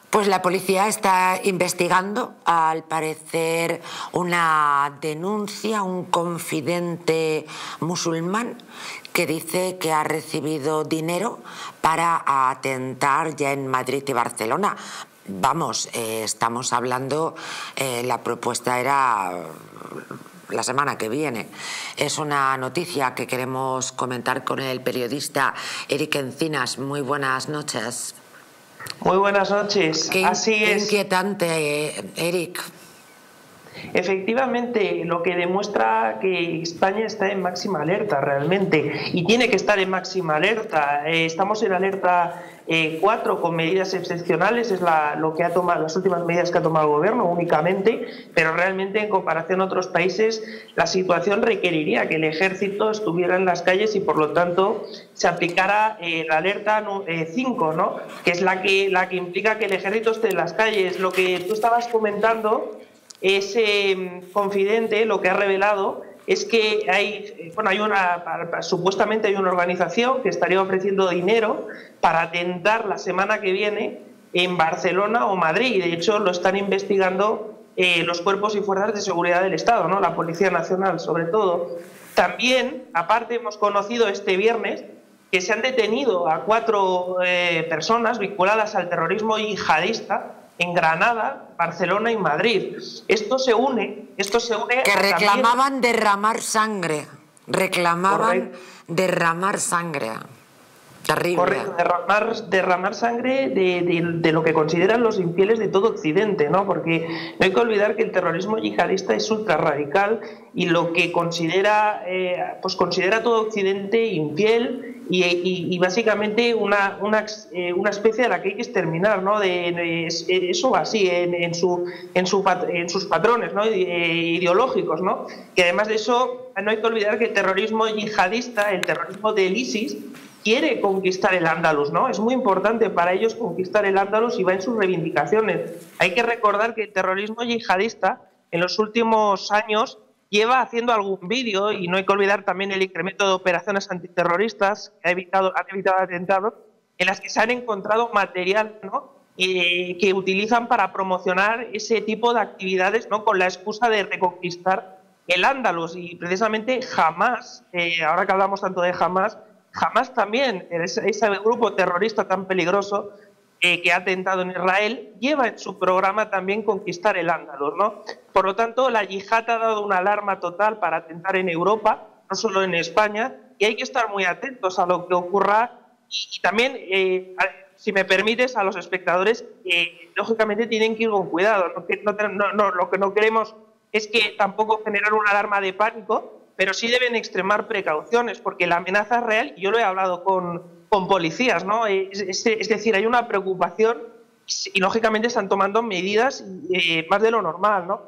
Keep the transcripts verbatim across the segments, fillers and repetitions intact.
Pues la policía está investigando, al parecer, una denuncia, un confidente musulmán que dice que ha recibido dinero para atentar ya en Madrid y Barcelona. Vamos, eh, estamos hablando, eh, la propuesta era la semana que viene. Es una noticia que queremos comentar con el periodista Eric Encinas. Muy buenas noches. Muy buenas noches. Qué, Así qué es. inquietante, Eric. Efectivamente, lo que demuestra que España está en máxima alerta realmente, y tiene que estar en máxima alerta. Eh, estamos en alerta eh, cuatro con medidas excepcionales, es la, lo que ha tomado, las últimas medidas que ha tomado el gobierno únicamente, pero realmente en comparación a otros países la situación requeriría que el ejército estuviera en las calles y por lo tanto se aplicara eh, la alerta cinco, ¿no? Que es la que, la que implica que el ejército esté en las calles. Lo que tú estabas comentando, ese eh, confidente lo que ha revelado es que hay, bueno, hay una, supuestamente hay una organización que estaría ofreciendo dinero para atentar la semana que viene en Barcelona o Madrid. De hecho, lo están investigando eh, los cuerpos y fuerzas de seguridad del Estado, ¿no? La Policía Nacional, sobre todo. También, aparte, hemos conocido este viernes que se han detenido a cuatro eh, personas vinculadas al terrorismo yihadista en Granada, Barcelona y Madrid. Esto se une, esto se une que reclamaban también... derramar sangre, reclamaban Correcto. derramar sangre. Terrible. Correcto, derramar, derramar sangre de, de, de lo que consideran los infieles de todo Occidente, ¿no? Porque no hay que olvidar que el terrorismo yihadista es ultra radical y lo que considera, eh, pues considera todo Occidente infiel y, y, y básicamente una, una, eh, una especie a la que hay que exterminar, ¿no? De, de, eso va así en, en, su, en, su, en sus patrones, ¿no? Ideológicos, ¿no? Que además de eso no hay que olvidar que el terrorismo yihadista, el terrorismo del ISIS, quiere conquistar el Andalus, ¿no? Es muy importante para ellos conquistar el Andalus y va en sus reivindicaciones. Hay que recordar que el terrorismo yihadista en los últimos años lleva haciendo algún vídeo, y no hay que olvidar también el incremento de operaciones antiterroristas que ha evitado, han evitado atentados, en las que se han encontrado material, ¿no? Eh, que utilizan para promocionar ese tipo de actividades, ¿no? Con la excusa de reconquistar el Andalus. Y precisamente Hamás, eh, ahora que hablamos tanto de Hamás, Hamás también, ese, ese grupo terrorista tan peligroso eh, que ha atentado en Israel, lleva en su programa también conquistar el Andalus, ¿no? Por lo tanto, la yihad ha dado una alarma total para atentar en Europa, no solo en España, y hay que estar muy atentos a lo que ocurra. Y, y también, eh, a, si me permites, a los espectadores, eh, lógicamente tienen que ir con cuidado. No, no, no, lo que no queremos es que tampoco generar una alarma de pánico, pero sí deben extremar precauciones, porque la amenaza es real, y yo lo he hablado con, con policías, ¿no? Es, es, es decir, hay una preocupación y, lógicamente, están tomando medidas eh, más de lo normal, ¿no?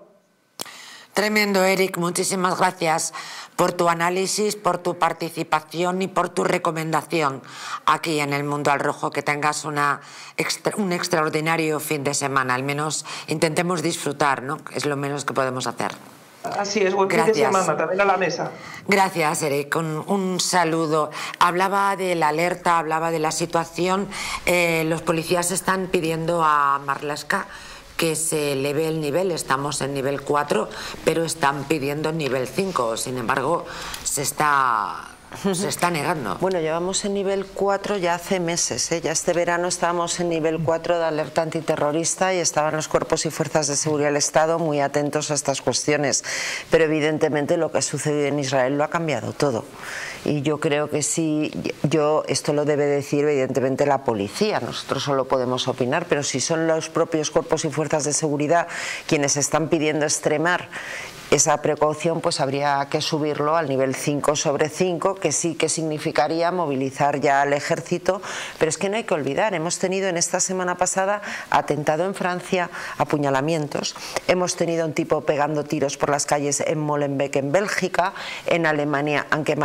Tremendo, Eric. Muchísimas gracias por tu análisis, por tu participación y por tu recomendación aquí en El Mundo al Rojo. Que tengas una extra, un extraordinario fin de semana. Al menos intentemos disfrutar, ¿no? Es lo menos que podemos hacer. Así es, buen fin de semana, también a la mesa. Gracias, Eric. Un, un saludo. Hablaba de la alerta, hablaba de la situación. Eh, los policías están pidiendo a Marlaska que se eleve el nivel. Estamos en nivel cuatro, pero están pidiendo nivel cinco. Sin embargo, se está... se está negando. Bueno, llevamos en nivel cuatro ya hace meses, ¿eh? Ya este verano estábamos en nivel cuatro de alerta antiterrorista y estaban los cuerpos y fuerzas de seguridad del Estado muy atentos a estas cuestiones, pero evidentemente lo que ha sucedido en Israel lo ha cambiado todo. Y yo creo que sí, yo esto lo debe decir evidentemente la policía, nosotros solo podemos opinar, pero si son los propios cuerpos y fuerzas de seguridad quienes están pidiendo extremar esa precaución, pues habría que subirlo al nivel cinco sobre cinco, que sí que significaría movilizar ya al ejército, pero es que no hay que olvidar, hemos tenido en esta semana pasada atentado en Francia, apuñalamientos, hemos tenido un tipo pegando tiros por las calles en Molenbeek, en Bélgica, en Alemania han quemado una sinagoga.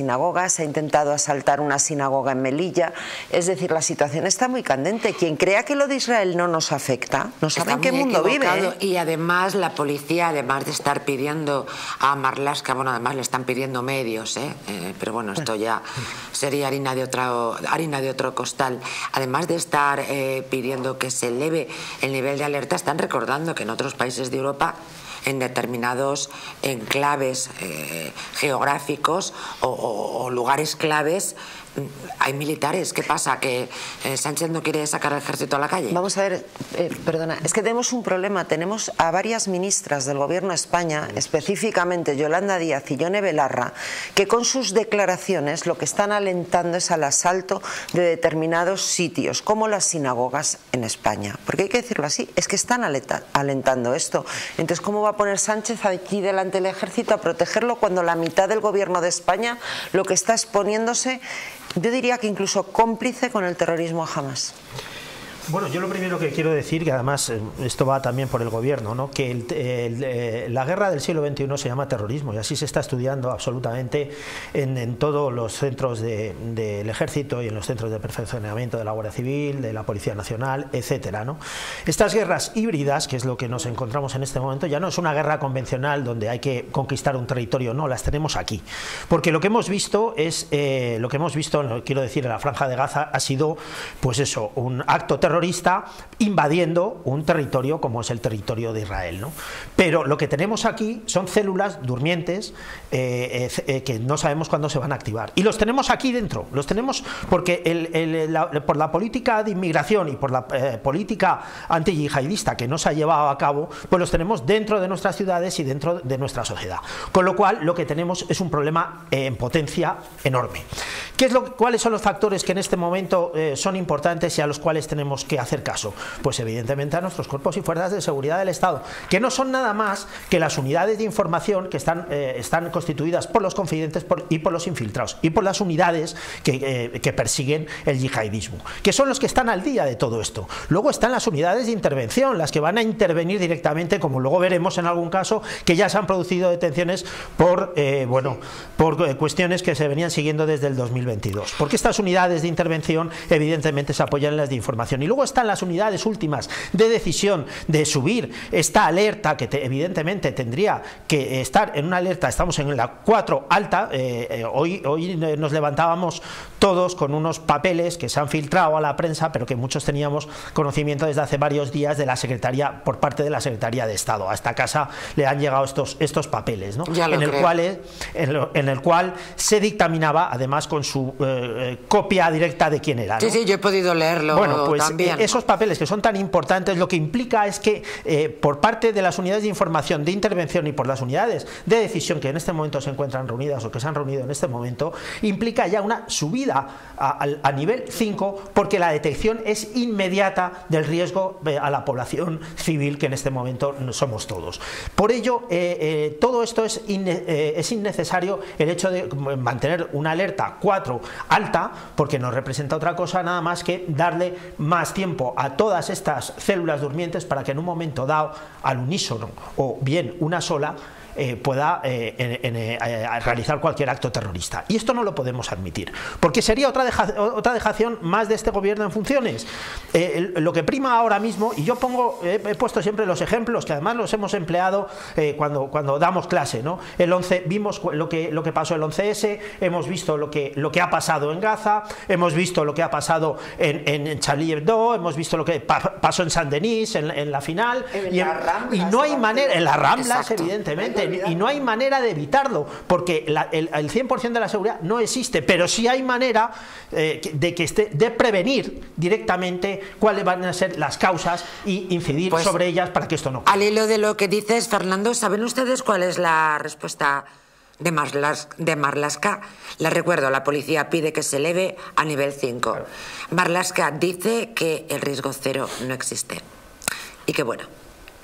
sinagogas, se ha intentado asaltar una sinagoga en Melilla. Es decir, la situación está muy candente. Quien crea que lo de Israel no nos afecta, no sabe en qué mundo vive, ¿eh? Y además la policía, además de estar pidiendo a Marlaska, bueno, además le están pidiendo medios, ¿eh? Eh, pero bueno, esto ya sería harina de otro, harina de otro costal. Además de estar eh, pidiendo que se eleve el nivel de alerta, están recordando que en otros países de Europa, en determinados enclaves eh, geográficos o, o, o lugares claves, hay militares. ¿Qué pasa? ¿Que eh, Sánchez no quiere sacar al ejército a la calle? Vamos a ver, eh, perdona, es que tenemos un problema. Tenemos a varias ministras del Gobierno de España, específicamente Yolanda Díaz y Yone Belarra, que con sus declaraciones lo que están alentando es al asalto de determinados sitios, como las sinagogas en España. Porque hay que decirlo así, es que están alentando esto. Entonces, ¿cómo va a poner Sánchez aquí delante del ejército a protegerlo cuando la mitad del Gobierno de España lo que está exponiéndose, yo diría que incluso cómplice con el terrorismo Hamas? Bueno, yo lo primero que quiero decir, que además esto va también por el gobierno, ¿no? Que el, el, el, la guerra del siglo veintiuno se llama terrorismo y así se está estudiando absolutamente en, en todos los centros del de, de ejército y en los centros de perfeccionamiento de la Guardia Civil, de la Policía Nacional, etcétera, ¿no? Estas guerras híbridas, que es lo que nos encontramos en este momento, ya no es una guerra convencional donde hay que conquistar un territorio, no, las tenemos aquí. Porque lo que hemos visto es, eh, lo que hemos visto, quiero decir, en la Franja de Gaza ha sido, pues eso, un acto terrorista terrorista invadiendo un territorio como es el territorio de Israel, ¿no? Pero lo que tenemos aquí son células durmientes eh, eh, que no sabemos cuándo se van a activar. Y los tenemos aquí dentro, los tenemos porque el, el, la, por la política de inmigración y por la eh, política antiyihadista que no se ha llevado a cabo, pues los tenemos dentro de nuestras ciudades y dentro de nuestra sociedad. Con lo cual lo que tenemos es un problema eh, en potencia enorme. ¿Qué es lo, ¿Cuáles son los factores que en este momento eh, son importantes y a los cuales tenemos que hacer caso? Pues evidentemente a nuestros cuerpos y fuerzas de seguridad del Estado, que no son nada más que las unidades de información que están, eh, están constituidas por los confidentes por, y por los infiltrados y por las unidades que, eh, que persiguen el yihadismo, que son los que están al día de todo esto. Luego están las unidades de intervención, las que van a intervenir directamente, como luego veremos en algún caso, que ya se han producido detenciones por, eh, bueno, por eh, cuestiones que se venían siguiendo desde el dos mil veintidós, porque estas unidades de intervención evidentemente se apoyan en las de información. Y luego están las unidades últimas de decisión de subir esta alerta, que te, evidentemente tendría que estar en una alerta, estamos en la cuatro alta, eh, eh, hoy, hoy nos levantábamos todos con unos papeles que se han filtrado a la prensa, pero que muchos teníamos conocimiento desde hace varios días de la Secretaría, por parte de la Secretaría de Estado. A esta casa le han llegado estos, estos papeles, ¿no? En el, cual, en, lo, en el cual se dictaminaba, además con su eh, copia directa de quién era, ¿no? Sí, sí, yo he podido leerlo. Bueno, pues también. Esos papeles que son tan importantes, lo que implica es que eh, por parte de las unidades de información, de intervención y por las unidades de decisión que en este momento se encuentran reunidas o que se han reunido en este momento, implica ya una subida a, a, a nivel cinco, porque la detección es inmediata del riesgo eh, a la población civil, que en este momento somos todos. Por ello, eh, eh, todo esto es, inne, eh, es innecesario el hecho de mantener una alerta cuatro alta, porque no representa otra cosa nada más que darle más tiempo a todas estas células durmientes para que en un momento dado, al unísono o bien una sola, Eh, pueda eh, en, en, eh, realizar cualquier acto terrorista. Y esto no lo podemos admitir, porque sería otra, deja, otra dejación más de este gobierno en funciones. Eh, lo que prima ahora mismo, y yo pongo, eh, he puesto siempre los ejemplos, que además los hemos empleado eh, cuando, cuando damos clase, ¿no? El once, vimos lo que, lo que pasó el once ese, hemos visto lo que, lo que ha pasado en Gaza, hemos visto lo que ha pasado en, en Charlie Hebdo, hemos visto lo que pa pasó en Saint-Denis, en, en la final, en y, en, Ramblas, y no hay manera, en las Ramblas, exacto, evidentemente, y no hay manera de evitarlo, porque la, el, el cien por ciento de la seguridad no existe, pero sí hay manera eh, de que esté, de prevenir directamente cuáles van a ser las causas y incidir pues, sobre ellas para que esto no ocurra. Al hilo de lo que dices, Fernando, ¿saben ustedes cuál es la respuesta de Marlaska? De Marlaska? Les recuerdo, la policía pide que se eleve a nivel cinco. Claro. Marlaska dice que el riesgo cero no existe y que bueno,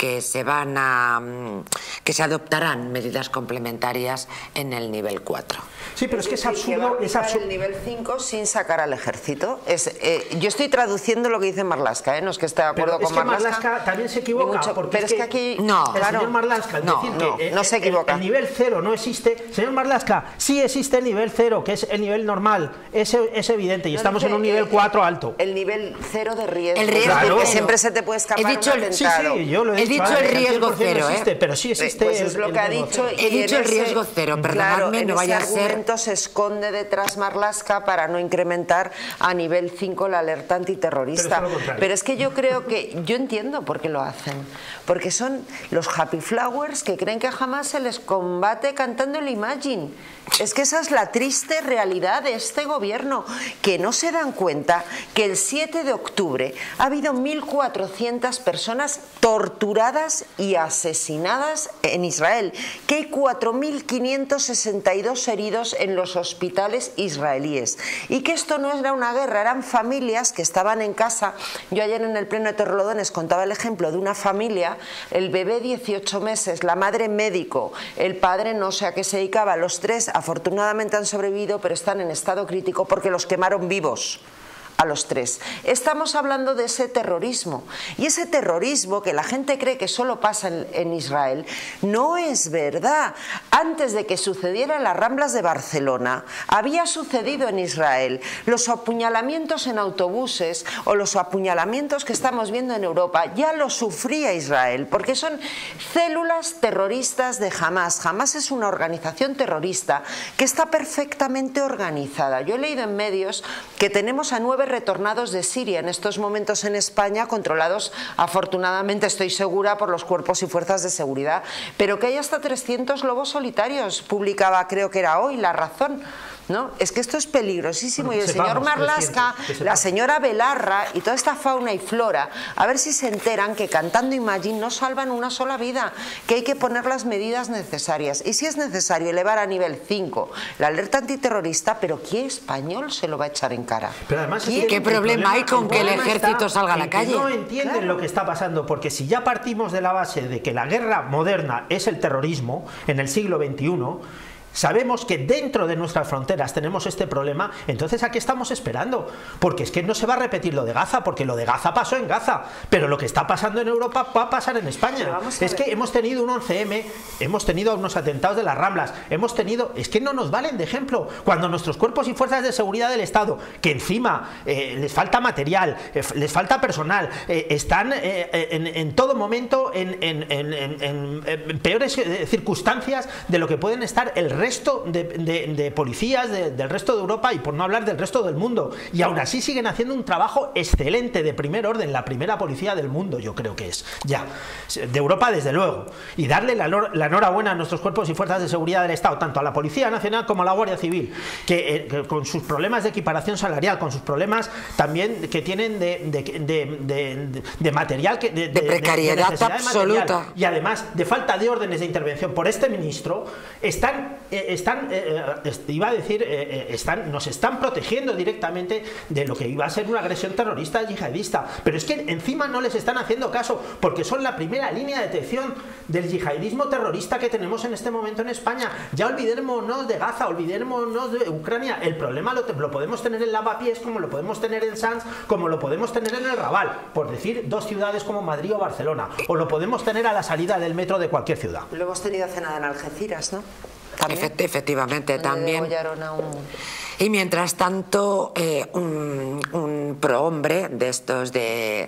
que se van a que se adoptarán medidas complementarias en el nivel cuatro. Sí, pero es que es absurdo, es absurdo. El nivel cinco sin sacar al ejército. Es, eh, yo estoy traduciendo lo que dice Marlaska, ¿eh? No es que esté de acuerdo pero con es que Marlaska. Marlaska también se equivoca. Mucho, porque pero es que aquí no, el claro, señor Marlaska, al no, decir no, que no el, se equivoca. El, el nivel cero no existe. Señor Marlaska, sí existe el nivel cero, que es el nivel normal. Es, es evidente y no estamos dice, en un nivel eh, cuatro alto. El nivel cero de riesgo. El riesgo Claro. Que cero. siempre se te puede escapar He dicho un el- Sí, atentado. sí, yo lo he, He dicho, dicho vale, el riesgo cien por ciento cero, no existe, ¿eh? pero sí existe. Pues es el- lo el que ha riesgo dicho. cero. He y en dicho el ese- riesgo cero, Claro, perdonadme, en no ese vaya a ser... argumento se esconde detrás Marlaska para no incrementar a nivel cinco la alerta antiterrorista. Pero es lo contrario. Pero es que yo creo que, yo entiendo por qué lo hacen, porque son los happy flowers que creen que jamás se les combate cantando el Imagine. Es que esa es la triste realidad de este gobierno, que no se dan cuenta que el siete de octubre ha habido mil cuatrocientas personas torturadas y asesinadas en Israel, que hay cuatro mil quinientos sesenta y dos heridos en los hospitales israelíes, y que esto no era una guerra, eran familias que estaban en casa. Yo ayer en el pleno de Torrelodones contaba el ejemplo de una familia, el bebé dieciocho meses, la madre médico, el padre no sé a qué se dedicaba, los tres afortunadamente han sobrevivido, pero están en estado crítico porque los quemaron vivos a los tres. Estamos hablando de ese terrorismo, y ese terrorismo que la gente cree que solo pasa en, en Israel, no es verdad. Antes de que sucediera en las Ramblas de Barcelona, había sucedido en Israel. Los apuñalamientos en autobuses o los apuñalamientos que estamos viendo en Europa ya lo sufría Israel, porque son células terroristas de Hamas. Hamas es una organización terrorista que está perfectamente organizada. Yo he leído en medios que tenemos a nueve retornados de Siria en estos momentos en España, controlados afortunadamente, estoy segura, por los cuerpos y fuerzas de seguridad, pero que hay hasta trescientos lobos solitarios. Publicaba, creo que era hoy, La Razón. ¿No? Es que esto es peligrosísimo, Bueno, y el sepamos, señor Marlaska, trescientos, la señora Belarra y toda esta fauna y flora, a ver si se enteran que cantando Imagine no salvan una sola vida, que hay que poner las medidas necesarias, y si es necesario elevar a nivel cinco la alerta antiterrorista, pero ¿qué español se lo va a echar en cara? Pero además, ¿Quién? ¿Qué el problema hay con el que el problema ejército está salga a la en que calle? No entienden Claro. lo que está pasando, porque si ya partimos de la base de que la guerra moderna es el terrorismo en el siglo veintiuno, sabemos que dentro de nuestras fronteras tenemos este problema, entonces ¿a qué estamos esperando? Porque es que no se va a repetir lo de Gaza, porque lo de Gaza pasó en Gaza, pero lo que está pasando en Europa va a pasar en España. Es que hemos tenido un once eme, hemos tenido unos atentados de las Ramblas, hemos tenido, es que no nos valen de ejemplo, cuando nuestros cuerpos y fuerzas de seguridad del Estado, que encima eh, les falta material, eh, les falta personal, eh, están eh, en, en todo momento en, en, en, en, en peores eh, circunstancias de lo que pueden estar el resto de, de, de policías de, del resto de Europa, y por no hablar del resto del mundo, y aún así siguen haciendo un trabajo excelente, de primer orden, la primera policía del mundo, yo creo que es, ya, de Europa desde luego, y darle la, la enhorabuena a nuestros cuerpos y fuerzas de seguridad del Estado, tanto a la Policía Nacional como a la Guardia Civil, que, eh, que con sus problemas de equiparación salarial, con sus problemas también que tienen de, de, de, de, de material, que, de, de precariedad de, de absoluta, material, y además de falta de órdenes de intervención por este ministro, están están, eh, iba a decir, eh, están, nos están protegiendo directamente de lo que iba a ser una agresión terrorista yihadista, pero es que encima no les están haciendo caso, porque son la primera línea de detección del yihadismo terrorista que tenemos en este momento en España. Ya olvidémonos de Gaza, olvidémonos de Ucrania, el problema lo, lo podemos tener en Lavapiés, como lo podemos tener en Sanz, como lo podemos tener en el Raval, por decir dos ciudades como Madrid o Barcelona, o lo podemos tener a la salida del metro de cualquier ciudad. Lo hemos tenido hace nada en Algeciras, ¿no? Efect efectivamente, también. Un... Y mientras tanto, eh, un, un prohombre de estos de...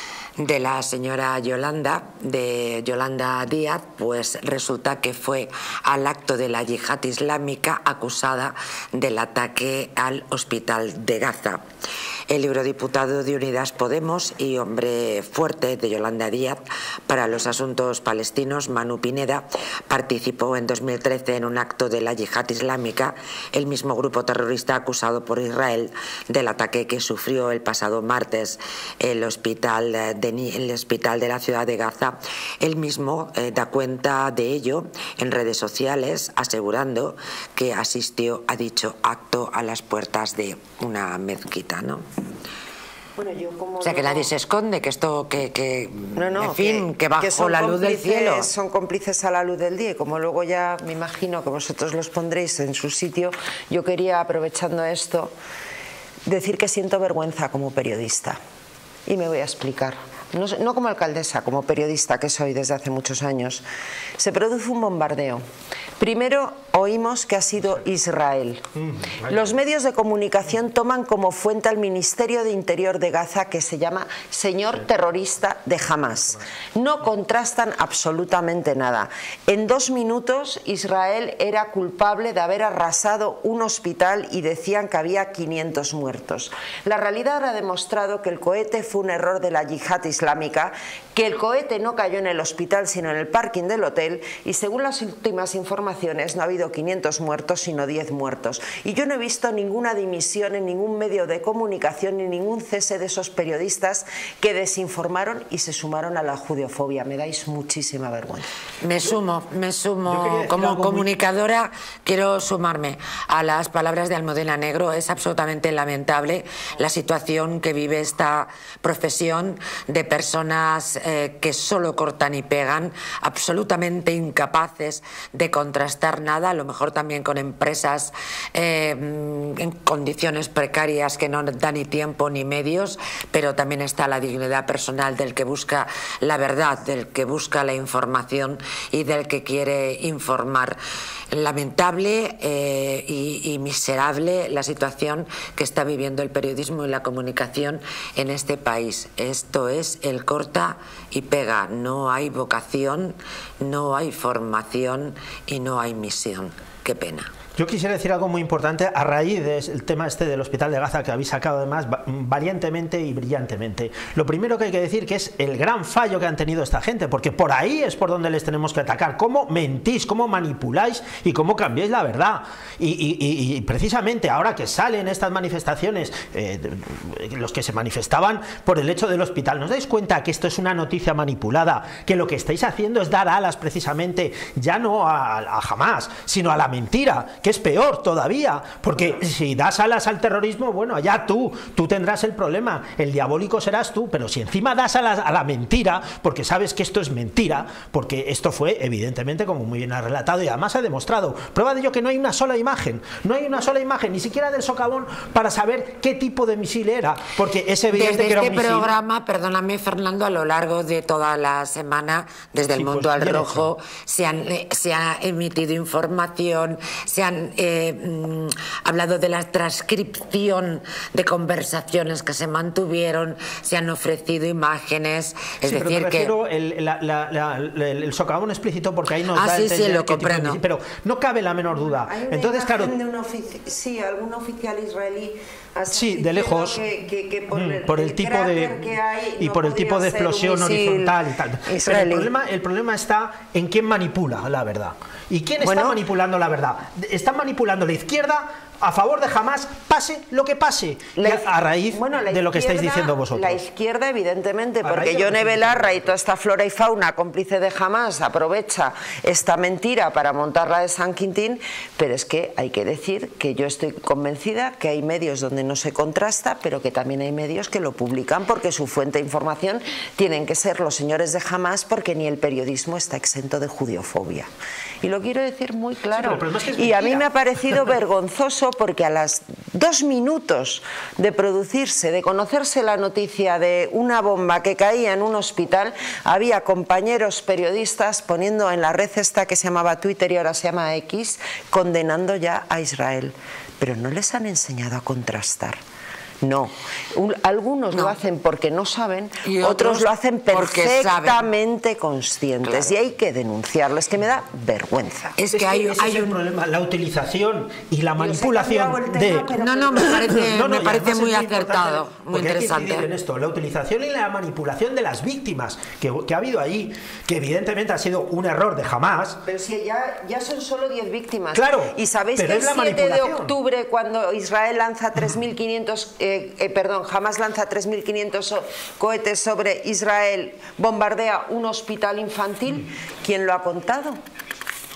de la señora Yolanda, de Yolanda Díaz, pues resulta que fue al acto de la yihad islámica acusada del ataque al hospital de Gaza. El eurodiputado de Unidas Podemos y hombre fuerte de Yolanda Díaz para los asuntos palestinos, Manu Pineda, participó en dos mil trece en un acto de la yihad islámica, el mismo grupo terrorista acusado por Israel del ataque que sufrió el pasado martes el hospital de, el hospital de la ciudad de Gaza. Él mismo eh, da cuenta de ello en redes sociales, asegurando que asistió a dicho acto a las puertas de una mezquita, ¿no? Bueno, yo como o sea, que no... nadie se esconde, que esto, que, que no, no, en fin, que, que bajo que son la luz del cielo. Son cómplices a la luz del día, y como luego ya me imagino que vosotros los pondréis en su sitio, yo quería, aprovechando esto, decir que siento vergüenza como periodista. Y me voy a explicar. No, no como alcaldesa, como periodista que soy desde hace muchos años. Se produce un bombardeo. Primero oímos que ha sido Israel. Los medios de comunicación toman como fuente al Ministerio de Interior de Gaza, que se llama señor terrorista de Hamás. No contrastan absolutamente nada. En dos minutos Israel era culpable de haber arrasado un hospital y decían que había quinientos muertos. La realidad ha demostrado que el cohete fue un error de la yihad islámica, que el cohete no cayó en el hospital sino en el parking del hotel, y según las últimas informaciones no ha habido quinientos muertos sino diez muertos. Y yo no he visto ninguna dimisión en ningún medio de comunicación ni ningún cese de esos periodistas que desinformaron y se sumaron a la judeofobia. Me dais muchísima vergüenza. Me sumo, me sumo como comunicadora, muy... quiero sumarme a las palabras de Almudena Negro. Es absolutamente lamentable la situación que vive esta profesión de personas eh, que solo cortan y pegan, absolutamente incapaces de contrastar nada, a lo mejor también con empresas eh, en condiciones precarias que no dan ni tiempo ni medios, pero también está la dignidad personal del que busca la verdad, del que busca la información y del que quiere informar. Lamentable eh, y, y miserable la situación que está viviendo el periodismo y la comunicación en este país. Esto es el corta y pega. No hay vocación, no hay formación y no hay misión. Qué pena. Yo quisiera decir algo muy importante a raíz del tema este del hospital de Gaza, que habéis sacado además valientemente y brillantemente. Lo primero que hay que decir que es el gran fallo que han tenido esta gente, porque por ahí es por donde les tenemos que atacar. Cómo mentís, cómo manipuláis y cómo cambiáis la verdad. Y, y, y precisamente ahora que salen estas manifestaciones, eh, los que se manifestaban por el hecho del hospital, ¿nos dais cuenta que esto es una noticia manipulada? Que lo que estáis haciendo es dar alas precisamente ya no a, a Hamás, sino a la mentira, que es peor todavía, porque si das alas al terrorismo, bueno, allá tú, tú tendrás el problema, el diabólico serás tú, pero si encima das alas a la mentira, porque sabes que esto es mentira, porque esto fue evidentemente, como muy bien ha relatado, y además ha demostrado, prueba de ello que no hay una sola imagen, no hay una sola imagen, ni siquiera del socavón, para saber qué tipo de misil era, porque es evidente desde que era un este misil. programa, perdóname Fernando, a lo largo de toda la semana, desde sí, el mundo pues, al rojo, se, han, se ha emitido información, se han Eh, mm, hablado de la transcripción de conversaciones que se mantuvieron, se han ofrecido imágenes, es sí, decir pero me refiero que el, la, la, la, el, el socavón explícito, porque ahí nos ah, da sí, a entender sí, lo qué tipo de comprendo. misil, pero no cabe la menor duda. Hay una Entonces, claro, de un sí, algún oficial israelí sí, de lejos, que, que, que por, el, por el, el tipo de que hay, y no por el tipo de explosión horizontal y tal. Pero el problema, el problema está en quién manipula la verdad. ¿Y quién bueno, está manipulando la verdad? Están manipulando la izquierda a favor de Hamás, pase lo que pase, la, a raíz bueno, de lo que estáis diciendo vosotros. La izquierda, evidentemente, porque Yone Belarra y toda esta flora y fauna cómplice de Hamás aprovecha esta mentira para montar la de San Quintín, pero es que hay que decir que yo estoy convencida que hay medios donde no se contrasta, pero que también hay medios que lo publican porque su fuente de información tienen que ser los señores de Hamás, porque ni el periodismo está exento de judiofobia. Y lo quiero decir muy claro. Sí, es que es y a mí me ha parecido vergonzoso porque a las dos minutos de producirse, de conocerse la noticia de una bomba que caía en un hospital, había compañeros periodistas poniendo en la red esta que se llamaba Twitter y ahora se llama X, condenando ya a Israel. Pero no les han enseñado a contrastar. No, Un, algunos no. lo hacen porque no saben, y otros, otros lo hacen perfectamente conscientes, claro. Y hay que denunciarlo, es que me da vergüenza. Es que hay, ese hay es un el problema, la utilización y la manipulación de... No, no, me parece, no, no, me parece muy acertado, muy interesante. Hay que en esto, la utilización y la manipulación de las víctimas que, que ha habido ahí, que evidentemente ha sido un error de Hamás. Pero si ya, ya son solo diez víctimas. Claro, y sabéis que el siete de octubre, cuando Israel lanza tres mil quinientos... Eh, eh, perdón, Hamás lanza tres mil quinientos cohetes sobre Israel, bombardea un hospital infantil, ¿quién lo ha contado?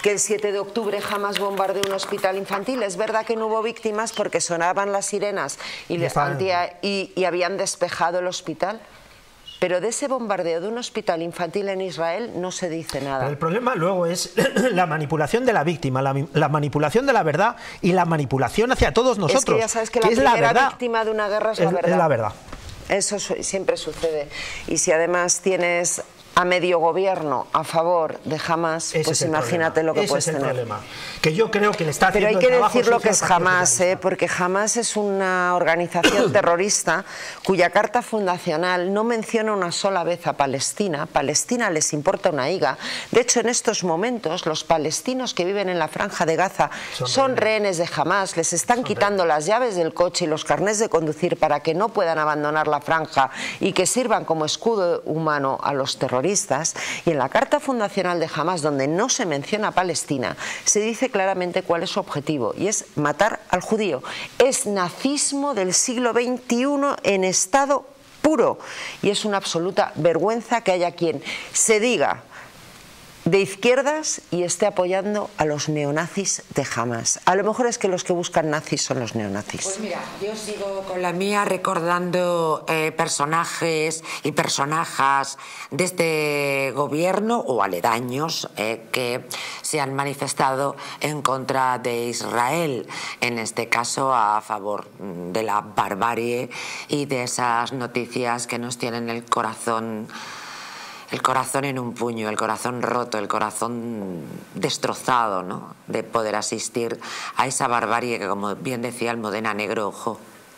que el siete de octubre jamás bombardeó un hospital infantil. Es verdad que no hubo víctimas porque sonaban las sirenas y, le, antia, y, y habían despejado el hospital. Pero de ese bombardeo de un hospital infantil en Israel no se dice nada. Pero el problema luego es la manipulación de la víctima, la, la manipulación de la verdad y la manipulación hacia todos nosotros. Es que ya sabes que la que primera es la verdad. víctima de una guerra es, es la verdad. Es la verdad. Eso siempre sucede. Y si además tienes a medio gobierno a favor de Hamás, Ese pues es imagínate problema. lo que Ese puedes es el tener. Problema. Que yo creo que le está haciendo Pero hay que el decir lo que es Hamás, ¿eh? porque Hamás es una organización terrorista cuya carta fundacional no menciona una sola vez a Palestina. Palestina les importa una higa. De hecho, en estos momentos, los palestinos que viven en la franja de Gaza son, son rehenes de Hamás. Les están son quitando rehenes. las llaves del coche y los carnés de conducir para que no puedan abandonar la franja y que sirvan como escudo humano a los terroristas. Y en la carta fundacional de Hamás, donde no se menciona a Palestina, se dice claramente cuál es su objetivo, y es matar al judío. Es nazismo del siglo veintiuno en estado puro, y es una absoluta vergüenza que haya quien se diga de izquierdas y esté apoyando a los neonazis de Hamás. A lo mejor es que los que buscan nazis son los neonazis. Pues mira, yo sigo con la mía recordando eh, personajes y personajas de este gobierno o aledaños eh, que se han manifestado en contra de Israel, en este caso a favor de la barbarie y de esas noticias que nos tienen el corazón El corazón en un puño, el corazón roto, el corazón destrozado, ¿no? De poder asistir a esa barbarie que, como bien decía Almudena Negro, ojo,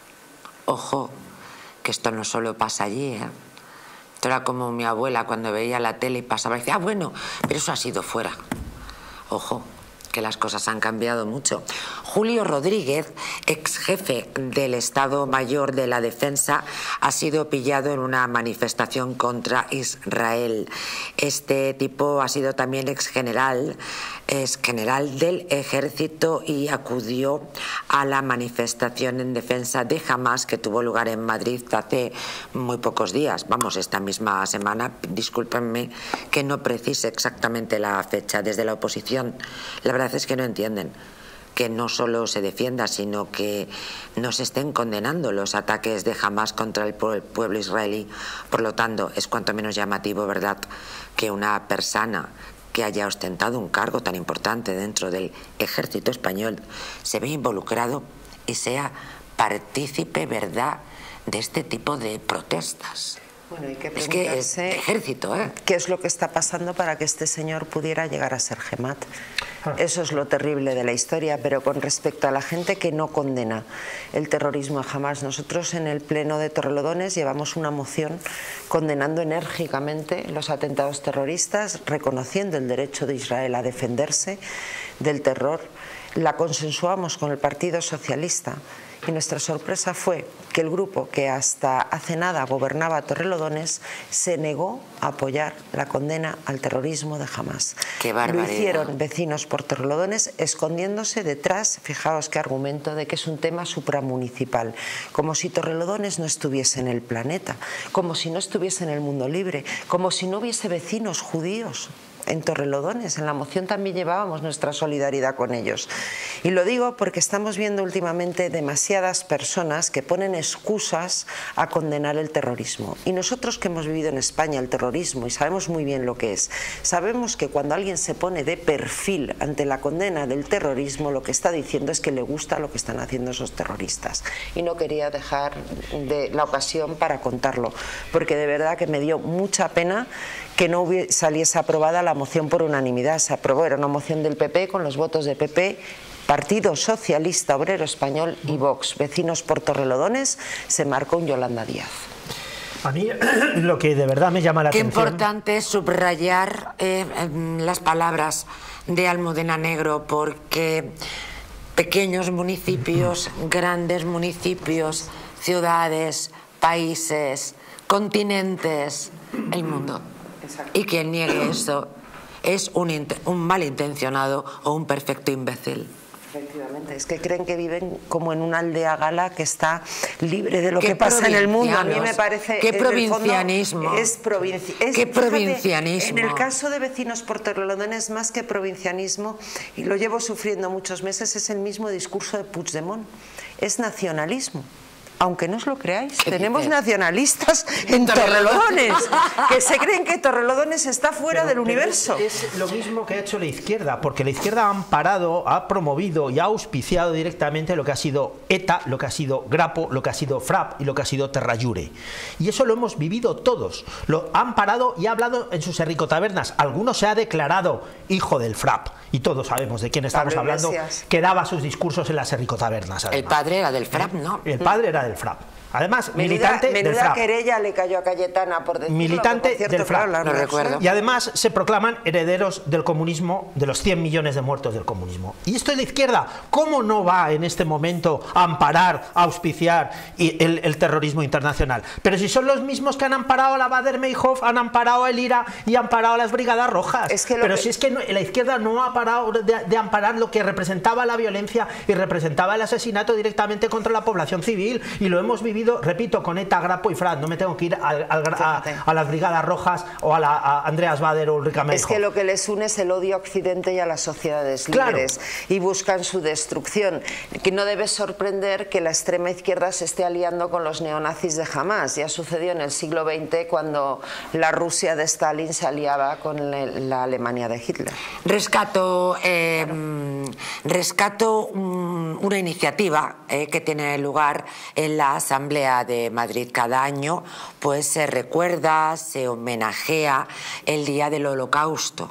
ojo, que esto no solo pasa allí, ¿eh? Esto era como mi abuela cuando veía la tele y pasaba y decía, ah, bueno, pero eso ha sido fuera. Ojo, que las cosas han cambiado mucho. Julio Rodríguez, ex jefe del Estado Mayor de la Defensa, ha sido pillado en una manifestación contra Israel. Este tipo ha sido también ex general, ex general del Ejército y acudió a la manifestación en defensa de Hamás que tuvo lugar en Madrid hace muy pocos días. Vamos, esta misma semana, discúlpenme que no precise exactamente la fecha. Desde la oposición, la verdad es que no entienden que no solo se defienda, sino que no se estén condenando los ataques de Hamás contra el pueblo israelí. Por lo tanto, es cuanto menos llamativo, ¿verdad?, que una persona que haya ostentado un cargo tan importante dentro del ejército español se vea involucrado y sea partícipe, ¿verdad?, de este tipo de protestas. Bueno, hay que es que es ejército, ¿eh? ¿Qué es lo que está pasando para que este señor pudiera llegar a ser Gemat? Eso es lo terrible de la historia. Pero con respecto a la gente que no condena el terrorismo a Hamás, nosotros en el Pleno de Torrelodones llevamos una moción condenando enérgicamente los atentados terroristas, reconociendo el derecho de Israel a defenderse del terror. La consensuamos con el Partido Socialista. Y nuestra sorpresa fue que el grupo que hasta hace nada gobernaba Torrelodones se negó a apoyar la condena al terrorismo de Hamás. ¡Qué barbaridad! Lo hicieron vecinos por Torrelodones escondiéndose detrás, fijaos qué argumento, de que es un tema supramunicipal. Como si Torrelodones no estuviese en el planeta, como si no estuviese en el mundo libre, como si no hubiese vecinos judíos en Torrelodones. En la moción también llevábamos nuestra solidaridad con ellos. Y lo digo porque estamos viendo últimamente demasiadas personas que ponen excusas a condenar el terrorismo. Y nosotros que hemos vivido en España el terrorismo y sabemos muy bien lo que es, sabemos que cuando alguien se pone de perfil ante la condena del terrorismo, lo que está diciendo es que le gusta lo que están haciendo esos terroristas. Y no quería dejar de la ocasión para contarlo, porque de verdad que me dio mucha pena que no saliese aprobada la moción por unanimidad. Se aprobó, era una moción del P P con los votos de P P, Partido Socialista Obrero Español y Vox. Vecinos por Torrelodones, se marcó un Yolanda Díaz. A mí lo que de verdad me llama la Qué atención... Qué importante es subrayar eh, las palabras de Almudena Negro, porque pequeños municipios, grandes municipios, ciudades, países, continentes, el mundo. Exacto. Y quien niegue eso es un, un malintencionado o un perfecto imbécil. Efectivamente, es que creen que viven como en una aldea gala que está libre de lo que pasa en el mundo. A mí me parece... ¿Qué provincianismo? Fondo, es provinci es, ¿Qué fíjate, provincianismo? En el caso de Vecinos por Torrelodones, más que provincianismo, y lo llevo sufriendo muchos meses, es el mismo discurso de Puigdemont. Es nacionalismo. Aunque no os lo creáis, tenemos dices? nacionalistas en Torrelodones, que se creen que Torrelodones está fuera pero, del pero universo. Es, es lo mismo que ha hecho la izquierda, porque la izquierda ha amparado, ha promovido y ha auspiciado directamente lo que ha sido ETA, lo que ha sido Grapo, lo que ha sido FRAP y lo que ha sido Terrayure. Y eso lo hemos vivido todos. Lo han parado y ha hablado en sus enricotabernas. Algunos se ha declarado hijo del FRAP, y todos sabemos de quién estamos Pablo hablando, Iglesias. Que daba sus discursos en las enricotabernas. El padre era del FRAP, ¿no? El padre era del FRAP. Además, menuda, militante menuda del FRAP. Querella le cayó a Cayetana por decirlo, militante por cierto, del FRAP. Lo recuerdo. Y además se proclaman herederos del comunismo, de los cien millones de muertos del comunismo. Y esto es la izquierda. ¿Cómo no va en este momento a amparar, a auspiciar el, el terrorismo internacional? Pero si son los mismos que han amparado a la Baader-Meinhof, han amparado el IRA y han amparado a las Brigadas Rojas. Es que Pero que... si es que no, la izquierda no ha parado de, de amparar lo que representaba la violencia y representaba el asesinato directamente contra la población civil. Y lo hemos vivido, repito, con ETA, Grapo y FRAP. No me tengo que ir a, a, a, a las Brigadas Rojas o a, la, a Andreas Baader o Ulrika Meinhof. Es que lo que les une es el odio a Occidente y a las sociedades libres, claro. Y buscan su destrucción. Que no debe sorprender que la extrema izquierda se esté aliando con los neonazis de Hamas. Ya sucedió en el siglo veinte cuando la Rusia de Stalin se aliaba con la Alemania de Hitler. Rescato, eh, claro. rescato um, una iniciativa eh, que tiene lugar en la Asamblea de Madrid cada año, pues se recuerda, se homenajea el Día del Holocausto.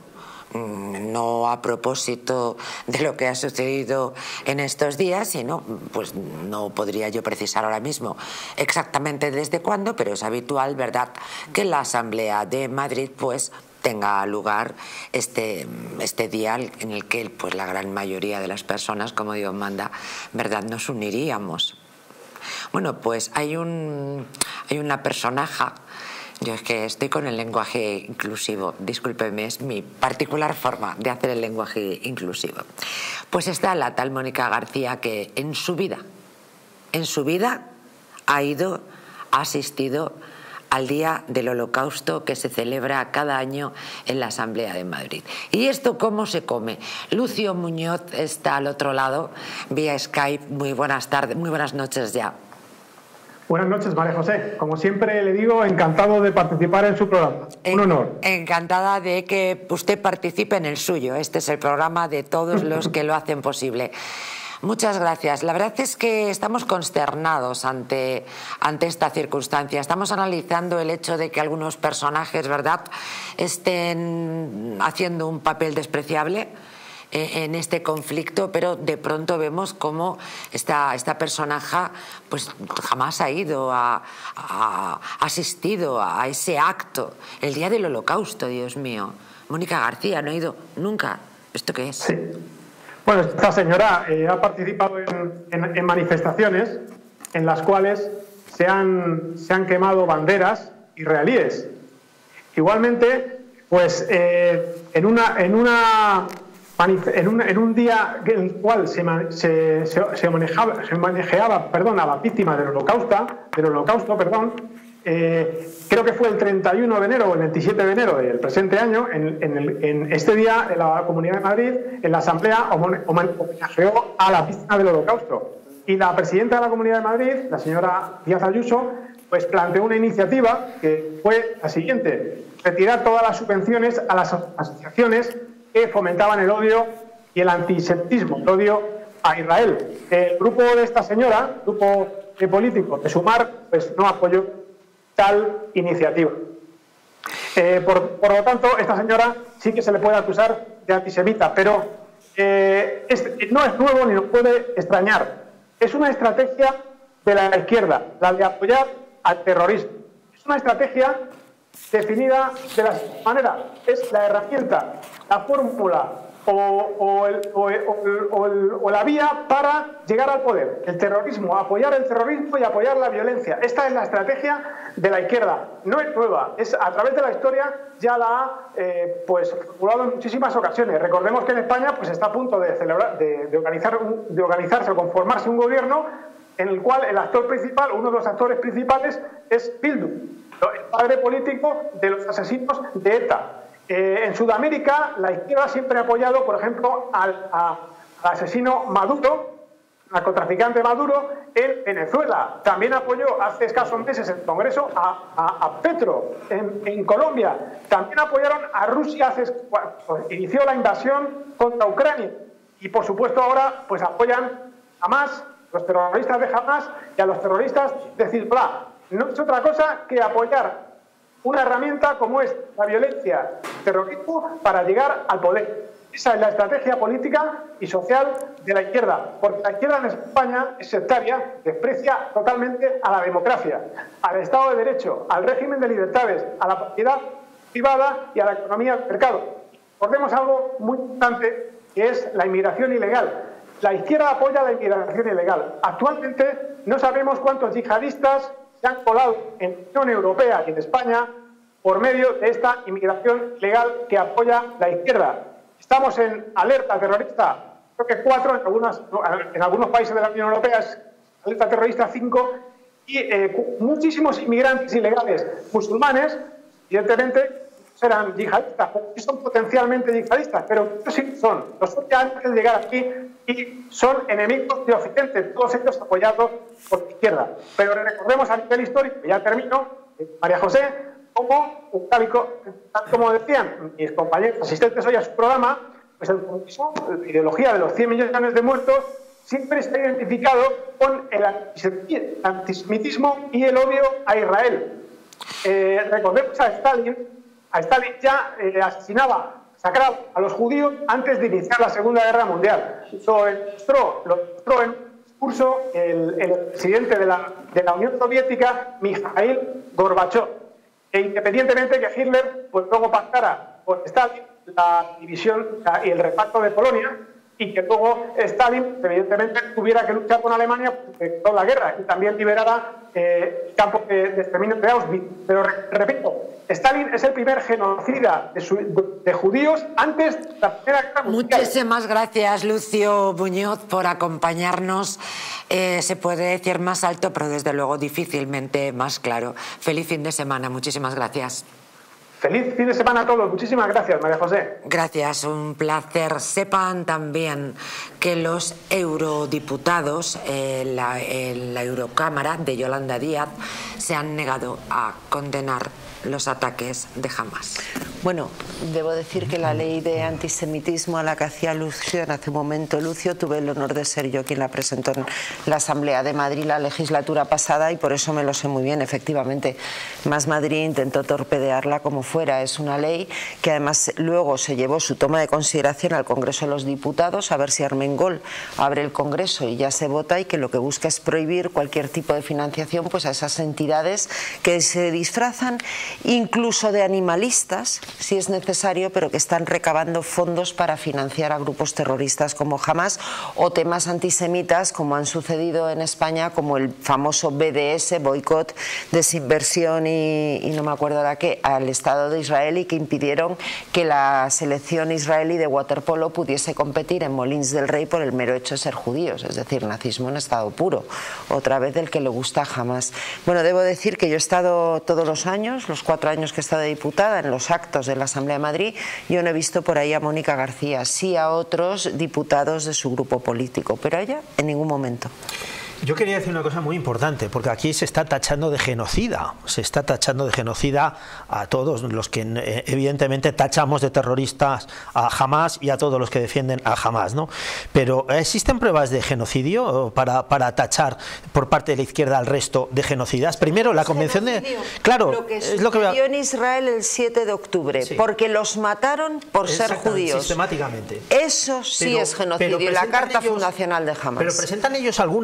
No a propósito de lo que ha sucedido en estos días, sino, pues no podría yo precisar ahora mismo exactamente desde cuándo, pero es habitual, ¿verdad?, que la Asamblea de Madrid, pues, tenga lugar este, este día en el que, pues, la gran mayoría de las personas, como Dios manda, ¿verdad?, nos uniríamos. Bueno, pues hay un hay una personaja, yo es que estoy con el lenguaje inclusivo, discúlpeme, es mi particular forma de hacer el lenguaje inclusivo. Pues está la tal Mónica García, que en su vida, en su vida ha ido, ha asistido al Día del Holocausto que se celebra cada año en la Asamblea de Madrid. ¿Y esto cómo se come? Lucio Muñoz está al otro lado, vía Skype. Muy buenas tardes, muy buenas noches ya. Buenas noches, María José. Como siempre le digo, encantado de participar en su programa. Un honor. Encantada de que usted participe en el suyo. Este es el programa de todos los que lo hacen posible. Muchas gracias. La verdad es que estamos consternados ante, ante esta circunstancia. Estamos analizando el hecho de que algunos personajes, ¿verdad?, estén haciendo un papel despreciable en este conflicto, pero de pronto vemos cómo esta, esta personaje pues jamás ha ido, ha, ha asistido a ese acto, el Día del Holocausto, Dios mío. Mónica García no ha ido nunca. ¿Esto qué es? Sí. Bueno, esta señora eh, ha participado en, en, en manifestaciones en las cuales se han, se han quemado banderas israelíes. Igualmente, pues eh, en una... En una En un, en un día en el cual se, se, se, se manejaba, se manejeaba perdón, a la víctima del holocausto, del holocausto perdón, eh, creo que fue el treinta y uno de enero o el veintisiete de enero del presente año, en, en, el, en este día en la Comunidad de Madrid, en la Asamblea homenajeó a la víctima del holocausto. Y la presidenta de la Comunidad de Madrid, la señora Díaz Ayuso, pues planteó una iniciativa que fue la siguiente: retirar todas las subvenciones a las asociaciones que fomentaban el odio y el antisemitismo, el odio a Israel. El grupo de esta señora, el grupo de políticos de Sumar, pues no apoyó tal iniciativa. Eh, por, por lo tanto, esta señora sí que se le puede acusar de antisemita, pero eh, es, no es nuevo ni nos puede extrañar. Es una estrategia de la izquierda, la de apoyar al terrorismo. Es una estrategia definida de la manera, es la herramienta, la fórmula o, o, el, o, el, o, el, o la vía para llegar al poder. El terrorismo, apoyar el terrorismo y apoyar la violencia. Esta es la estrategia de la izquierda. No es nueva, es a través de la historia ya la ha eh, pues, formulado en muchísimas ocasiones. Recordemos que en España pues, está a punto de, celebrar, de, de, organizar un, de organizarse o conformarse un gobierno en el cual el actor principal, uno de los actores principales, es Bildu, el padre político de los asesinos de ETA. Eh, en Sudamérica, la izquierda siempre ha apoyado, por ejemplo, al, a, al asesino Maduro, narcotraficante Maduro, en Venezuela. También apoyó hace escasos meses en el Congreso a, a, a Petro en, en Colombia. También apoyaron a Rusia, hace, pues, inició la invasión contra Ucrania. Y, por supuesto, ahora pues apoyan a Hamas, los terroristas de Hamas y a los terroristas de Hezbollah. No es otra cosa que apoyar una herramienta como es la violencia, el terrorismo, para llegar al poder. Esa es la estrategia política y social de la izquierda, porque la izquierda en España es sectaria, desprecia totalmente a la democracia, al Estado de Derecho, al régimen de libertades, a la propiedad privada y a la economía del mercado. Recordemos algo muy importante, que es la inmigración ilegal. La izquierda apoya la inmigración ilegal. Actualmente no sabemos cuántos yihadistas se han colado en la Unión Europea y en España por medio de esta inmigración ilegal que apoya la izquierda. Estamos en alerta terrorista, creo que cuatro, en, algunas, en algunos países de la Unión Europea es alerta terrorista cinco, y eh, muchísimos inmigrantes ilegales musulmanes, evidentemente, serán yihadistas, son potencialmente yihadistas, pero sí son, los son ya antes de llegar aquí y son enemigos de Occidente, todos ellos apoyados por la izquierda. Pero recordemos a nivel histórico, ya termino, María José, como, tal, tal como decían mis compañeros asistentes hoy a su programa, pues el comunismo, la ideología de los cien millones de muertos, siempre está identificado con el antisemitismo y el odio a Israel. Eh, recordemos a Stalin, a Stalin ya eh, asesinaba, sacraba a los judíos antes de iniciar la Segunda Guerra Mundial. Lo demostró, lo demostró en un discurso el, el presidente de la, de la Unión Soviética, Mikhail Gorbachev. E independientemente que Hitler pues, luego pactara con Stalin la división y el reparto de Polonia, y que luego Stalin, evidentemente, tuviera que luchar con Alemania por toda la guerra y también liberara eh, el campo de, de exterminio de Auschwitz. Pero re, repito, Stalin es el primer genocida de, su, de, de judíos antes de la Primera Guerra Mundial. Muchísimas gracias, Lucio Muñoz, por acompañarnos. Eh, se puede decir más alto, pero desde luego difícilmente más claro. Feliz fin de semana. Muchísimas gracias. Feliz fin de semana a todos. Muchísimas gracias, María José. Gracias, un placer. Sepan también que los eurodiputados en la, en la Eurocámara de Yolanda Díaz se han negado a condenar los ataques de Hamas. Bueno, debo decir que la ley de antisemitismo a la que hacía alusión hace un momento Lucio, tuve el honor de ser yo quien la presentó en la Asamblea de Madrid la legislatura pasada y por eso me lo sé muy bien. Efectivamente, Más Madrid intentó torpedearla como fuera. Es una ley que además luego se llevó su toma de consideración al Congreso de los Diputados, a ver si Armengol abre el Congreso y ya se vota, y que lo que busca es prohibir cualquier tipo de financiación pues a esas entidades que se disfrazan incluso de animalistas, si es necesario, pero que están recabando fondos para financiar a grupos terroristas como Hamas, o temas antisemitas como han sucedido en España, como el famoso B D S, boicot, desinversión y, y no me acuerdo ahora qué, al Estado de Israel, y que impidieron que la selección israelí de waterpolo pudiese competir en Molins del Rey por el mero hecho de ser judíos, es decir, nazismo en estado puro, otra vez del que le gusta a Hamas. Bueno, debo decir que yo he estado todos los años, los cuatro años que he estado diputada, en los actos de la Asamblea de Madrid, yo no he visto por ahí a Mónica García, sí a otros diputados de su grupo político, pero a ella en ningún momento. Yo quería decir una cosa muy importante, porque aquí se está tachando de genocida, se está tachando de genocida a todos los que eh, evidentemente tachamos de terroristas a Hamas y a todos los que defienden a Hamas, ¿no? Pero ¿existen pruebas de genocidio para, para tachar por parte de la izquierda al resto de genocidas? Primero, la convención de... Claro, lo que es lo que sucedió en Israel el siete de octubre, sí, porque los mataron por ser judíos. Sistemáticamente. Eso sí pero, es genocidio, y la Carta ellos, Fundacional de Hamas. Pero ¿presentan ellos alguna prueba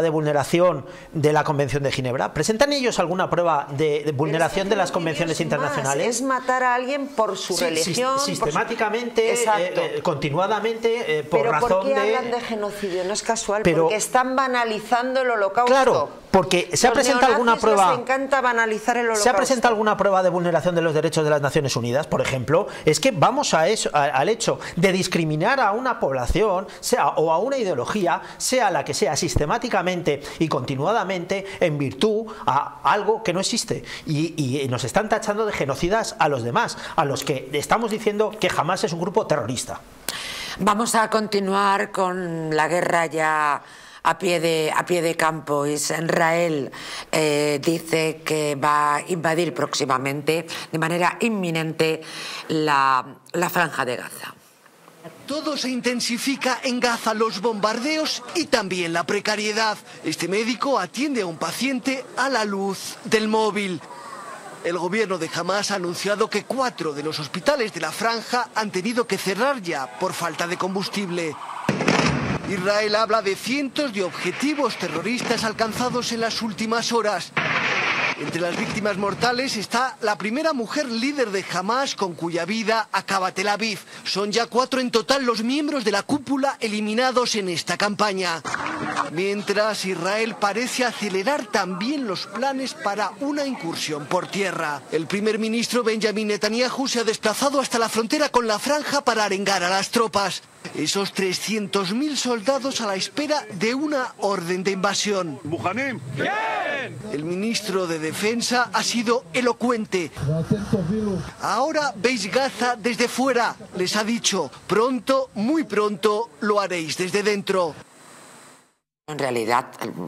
de vulneración de la Convención de Ginebra? ¿Presentan ellos alguna prueba de, de vulneración de las convenciones internacionales? Es matar a alguien por su sí, religión. Sistemáticamente, por su... eh, eh, continuadamente, eh, por ¿Pero razón por qué de... hablan de genocidio? No es casual, Pero, porque están banalizando el holocausto. Claro, porque se ha presentado alguna prueba... Les encanta banalizar el holocausto. ¿Se ha presentado alguna prueba de vulneración de los derechos de las Naciones Unidas, por ejemplo? Es que vamos a eso, a, al hecho de discriminar a una población, sea o a una ideología, sea la que sea, sistemáticamente y continuadamente, en virtud a algo que no existe. Y, y nos están tachando de genocidas a los demás, a los que estamos diciendo que Hamás es un grupo terrorista. Vamos a continuar con la guerra ya a pie de, a pie de campo. Israel eh, dice que va a invadir próximamente, de manera inminente, la, la Franja de Gaza. Todo se intensifica en Gaza, los bombardeos y también la precariedad. Este médico atiende a un paciente a la luz del móvil. El gobierno de Hamás ha anunciado que cuatro de los hospitales de la franja han tenido que cerrar ya por falta de combustible. Israel habla de cientos de objetivos terroristas alcanzados en las últimas horas. Entre las víctimas mortales está la primera mujer líder de Hamás con cuya vida acaba Tel Aviv. Son ya cuatro en total los miembros de la cúpula eliminados en esta campaña. Mientras, Israel parece acelerar también los planes para una incursión por tierra. El primer ministro Benjamin Netanyahu se ha desplazado hasta la frontera con la franja para arengar a las tropas. Esos trescientos mil soldados a la espera de una orden de invasión. El ministro de Defensa ha sido elocuente. Ahora veis Gaza desde fuera, les ha dicho. Pronto, muy pronto, lo haréis desde dentro. En realidad,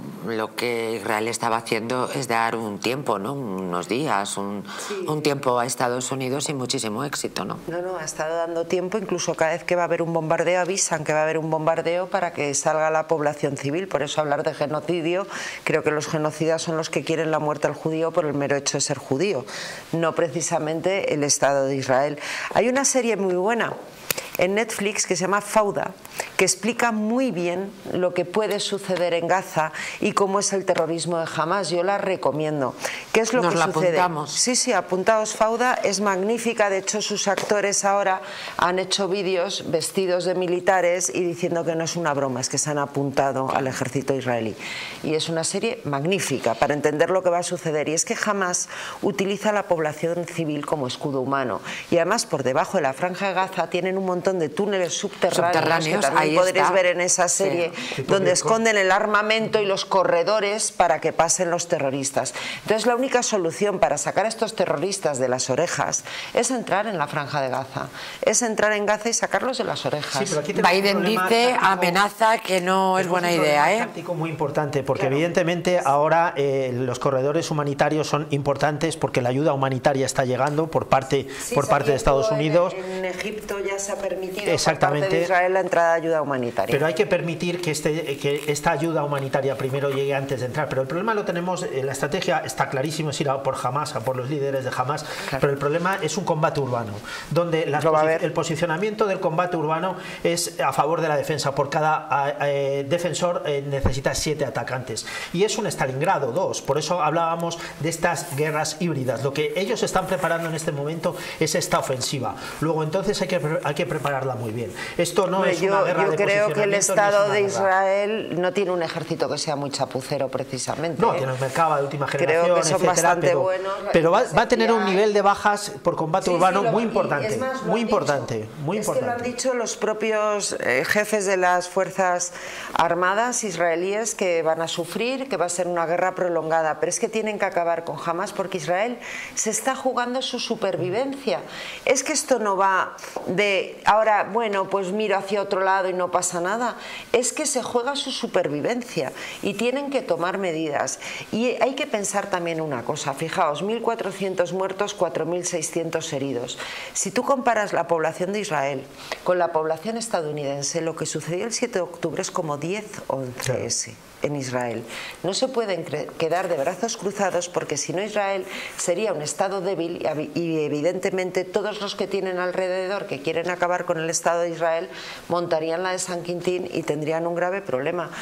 lo que Israel estaba haciendo es dar un tiempo, ¿no? Unos días, un, sí. un tiempo a Estados Unidos y muchísimo éxito, ¿no? No, no, ha estado dando tiempo, incluso cada vez que va a haber un bombardeo avisan que va a haber un bombardeo para que salga la población civil. Por eso hablar de genocidio, creo que los genocidas son los que quieren la muerte al judío por el mero hecho de ser judío, no precisamente el Estado de Israel. Hay una serie muy buena en Netflix que se llama Fauda, que explica muy bien lo que puede suceder en Gaza y cómo es el terrorismo de Hamás. Yo la recomiendo. ¿Qué es lo Nos que la sucede? Apuntamos. Sí, sí, apuntaos. Fauda es magnífica. De hecho, sus actores ahora han hecho vídeos vestidos de militares y diciendo que no es una broma, es que se han apuntado al ejército israelí. Y es una serie magnífica para entender lo que va a suceder. Y es que Hamás utiliza a la población civil como escudo humano. Y además, por debajo de la Franja de Gaza tienen un montón de túneles subterráneos, subterráneos que también podréis ver en esa serie, sí. donde esconden el armamento y los corredores para que pasen los terroristas. Entonces la única solución para sacar a estos terroristas de las orejas es entrar en la Franja de Gaza, es entrar en Gaza y sacarlos de las orejas. Sí, Biden dice, táctico, amenaza que no es buena idea. ¿eh? táctico muy importante, porque claro. evidentemente ahora eh, los corredores humanitarios son importantes porque la ayuda humanitaria está llegando por parte, sí, por parte de Estados Unidos. En, en Egipto ya se ha permitido Exactamente. por parte de Israel la entrada de ayuda humanitaria. Pero hay que permitir que, este, que esta ayuda humanitaria primero llegue antes de entrar. Pero el problema lo tenemos, la estrategia está clarísimo, es ir a por Hamás, a por los líderes de Hamás, claro. pero el problema es un combate urbano, donde la posi el posicionamiento del combate urbano es a favor de la defensa. Por cada eh, defensor eh, necesita siete atacantes. Y es un Stalingrado dos, por eso hablábamos de estas guerras híbridas. Lo que ellos están preparando en este momento es esta ofensiva. Luego entonces hay que, hay que prepararla muy bien. Esto no es yo, una guerra yo de creo que el Estado no de Israel no tiene un ejército que sea muy chapucero precisamente. No, ¿eh? tiene un mercado de última generación, creo que son etcétera, bastante pero, buenos. pero va, va a tener un nivel de bajas por combate sí, urbano sí, lo, muy importante, más, muy importante, dicho, muy es importante. Que lo han dicho los propios eh, jefes de las fuerzas armadas israelíes, que van a sufrir, que va a ser una guerra prolongada, pero es que tienen que acabar con Hamás porque Israel se está jugando su supervivencia. Es que esto no va de ahora, bueno, pues miro hacia otro lado y no pasa nada. Es que se juega su supervivencia y tienen que tomar medidas. Y hay que pensar también una cosa, fijaos, mil cuatrocientos muertos, cuatro mil seiscientos heridos. Si tú comparas la población de Israel con la población estadounidense, lo que sucedió el siete de octubre es como diez once ese. En Israel. No se pueden quedar de brazos cruzados porque si no Israel sería un Estado débil y evidentemente todos los que tienen alrededor que quieren acabar con el Estado de Israel montarían la de San Quintín y tendrían un grave problema.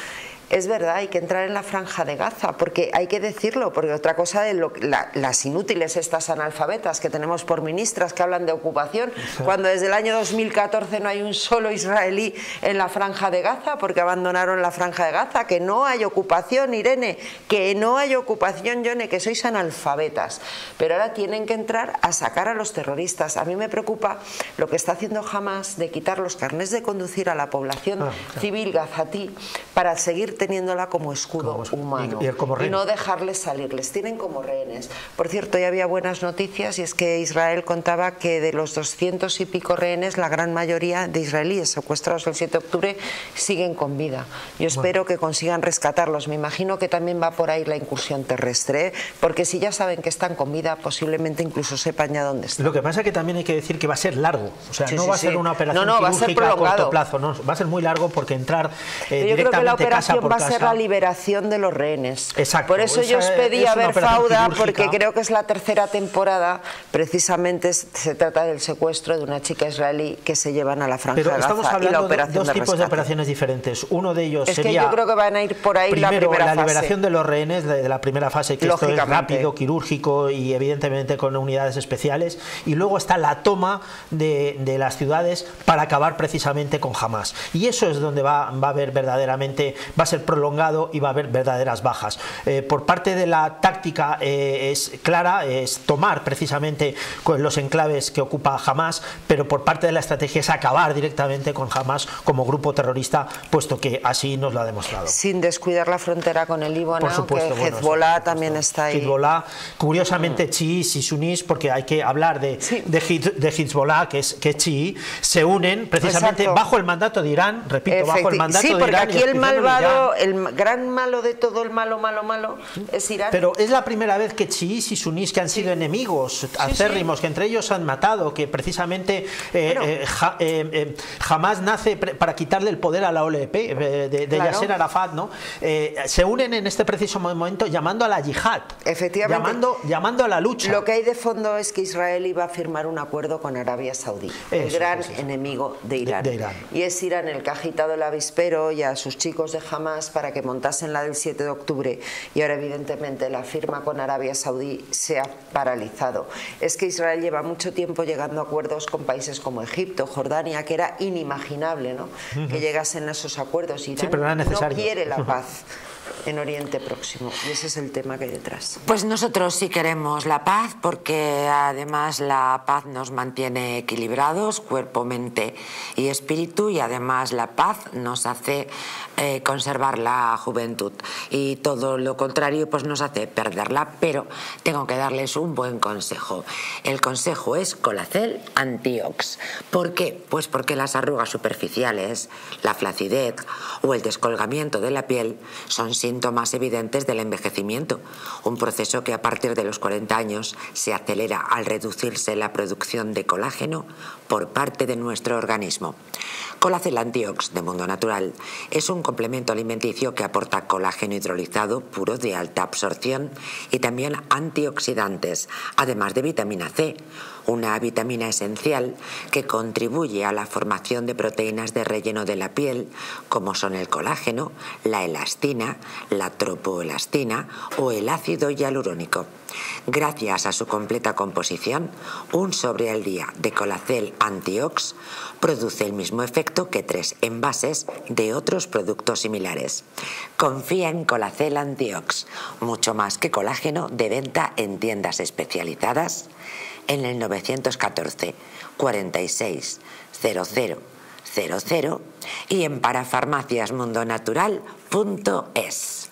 Es verdad, hay que entrar en la franja de Gaza, porque hay que decirlo, porque otra cosa es lo, la, las inútiles estas analfabetas que tenemos por ministras que hablan de ocupación, cuando desde el año dos mil catorce no hay un solo israelí en la franja de Gaza, porque abandonaron la franja de Gaza, que no hay ocupación, Irene, que no hay ocupación, Yone, que sois analfabetas. Pero ahora tienen que entrar a sacar a los terroristas. A mí me preocupa lo que está haciendo Hamas de quitar los carnés de conducir a la población ah, claro. civil gazatí para seguir teniéndola como escudo como, humano y, y, como y no dejarles salir, les tienen como rehenes. Por cierto, ya había buenas noticias y es que Israel contaba que de los doscientos y pico rehenes, la gran mayoría de israelíes secuestrados el siete de octubre siguen con vida. Yo espero bueno. que consigan rescatarlos. Me imagino que también va por ahí la incursión terrestre, ¿eh? Porque si ya saben que están con vida, posiblemente incluso sepan ya dónde están. Lo que pasa es que también hay que decir que va a ser largo, o sea, sí, no sí, va a ser sí. una operación no, no, quirúrgica a corto plazo, no, va a ser muy largo porque entrar eh, yo directamente creo que la operación casa por va casa... a ser la liberación de los rehenes. Exacto. Por eso esa, yo os pedí a ver Fauda, quirúrgica. porque creo que es la tercera temporada, precisamente se trata del secuestro de una chica israelí que se llevan a la franja Pero de Gaza estamos hablando y la operación de dos de tipos rescate. de operaciones diferentes. Uno de ellos es sería... Es que yo creo que van a ir por ahí primero, la primera la fase. liberación de los rehenes de, de la primera fase, que esto es rápido, quirúrgico y evidentemente con unidades especiales. Y luego está la toma de, de las ciudades para acabar precisamente con Hamas. Y eso es donde va, va a haber verdaderamente, va a ser prolongado y va a haber verdaderas bajas. Eh, por parte de la táctica eh, es clara, es tomar precisamente con los enclaves que ocupa Hamas, pero por parte de la estrategia es acabar directamente con Hamas como grupo terrorista, puesto que así nos lo ha demostrado. Sin descuidar la frontera con el Líbano, por supuesto, que bueno, Hezbollah también está ahí. Hezbollah, curiosamente chiíes y sunís, porque hay que hablar de, sí. de, de Hezbollah, que es, que es chií, se unen precisamente Exacto. bajo el mandato de Irán, repito, Efecti bajo el mandato sí, de Irán. Sí, porque aquí el malvado, el gran malo de todo el malo, malo, malo, es Irán. Pero es la primera vez que chiíes y sunís, que han sido sí. enemigos sí, acérrimos, sí. que entre ellos han matado, que precisamente eh, bueno. eh, ja, eh, eh, jamás nace para quitarle el poder a la O L P eh, de, de claro. Yasser Arafat, ¿no? Eh, se unen en este preciso momento llamando a la yihad, efectivamente, llamando, llamando a la lucha. Lo que hay de fondo es que Israel iba a firmar un acuerdo con Arabia Saudí, el eso, gran eso, eso. enemigo de Irán. De, de Irán. Y es Irán el que ha agitado el avispero y a sus chicos de Hamas para que montasen la del siete de octubre, y ahora evidentemente la firma con Arabia Saudí se ha paralizado. Es que Israel lleva mucho tiempo llegando a acuerdos con países como Egipto, Jordania, que era inimaginable, ¿no? Uh-huh. que llegasen a esos acuerdos. Irán sí, pero era necesario. No quiere la paz en Oriente Próximo, y ese es el tema que hay detrás. Pues nosotros sí queremos la paz, porque además la paz nos mantiene equilibrados, cuerpo, mente y espíritu, y además la paz nos hace eh, conservar la juventud, y todo lo contrario pues nos hace perderla. Pero tengo que darles un buen consejo. El consejo es Colacel Antiox. ¿Por qué? Pues porque las arrugas superficiales, la flacidez o el descolgamiento de la piel son síntomas evidentes del envejecimiento, un proceso que a partir de los cuarenta años se acelera al reducirse la producción de colágeno por parte de nuestro organismo. Colacel Antiox de Mundo Natural es un complemento alimenticio que aporta colágeno hidrolizado puro de alta absorción y también antioxidantes, además de vitamina C, una vitamina esencial que contribuye a la formación de proteínas de relleno de la piel, como son el colágeno, la elastina, la tropoelastina o el ácido hialurónico. Gracias a su completa composición, un sobre al día de Colacel Antiox produce el mismo efecto que tres envases de otros productos similares. Confía en Colacel Antiox, mucho más que colágeno, de venta en tiendas especializadas en el nueve uno cuatro, cuarenta y seis, cero cero cero cero y en parafarmaciasmundonatural punto es.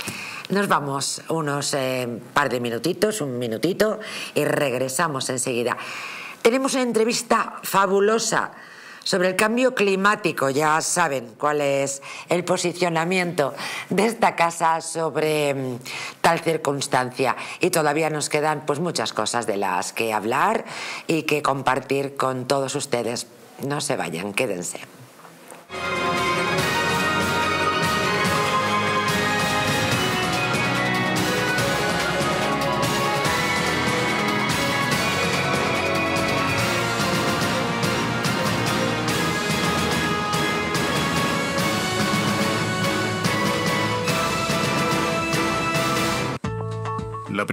Nos vamos unos eh, par de minutitos, un minutito, y regresamos enseguida. Tenemos una entrevista fabulosa sobre el cambio climático. Ya saben cuál es el posicionamiento de esta casa sobre um, tal circunstancia, y todavía nos quedan pues muchas cosas de las que hablar y que compartir con todos ustedes. No se vayan, quédense.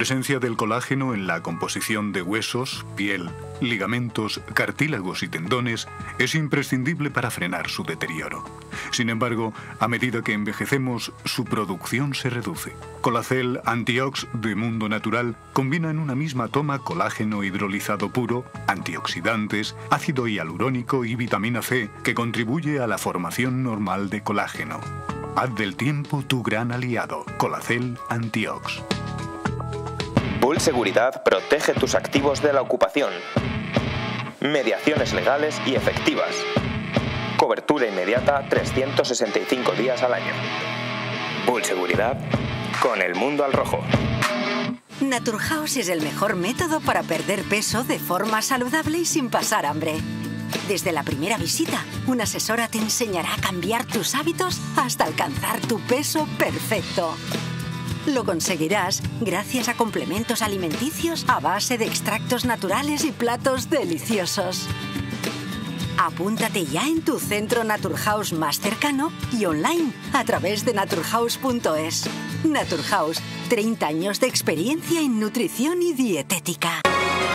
presencia del colágeno en la composición de huesos, piel, ligamentos, cartílagos y tendones es imprescindible para frenar su deterioro. Sin embargo, a medida que envejecemos, su producción se reduce. Colacel Antiox de Mundo Natural combina en una misma toma colágeno hidrolizado puro, antioxidantes, ácido hialurónico y vitamina C, que contribuye a la formación normal de colágeno. Haz del tiempo tu gran aliado. Colacel Antiox. Bull Seguridad protege tus activos de la ocupación. Mediaciones legales y efectivas. Cobertura inmediata trescientos sesenta y cinco días al año. Bull Seguridad con el mundo al rojo. Naturhaus es el mejor método para perder peso de forma saludable y sin pasar hambre. Desde la primera visita, una asesora te enseñará a cambiar tus hábitos hasta alcanzar tu peso perfecto. Lo conseguirás gracias a complementos alimenticios a base de extractos naturales y platos deliciosos. Apúntate ya en tu centro Naturhaus más cercano y online a través de naturhaus punto es. Naturhaus, treinta años de experiencia en nutrición y dietética.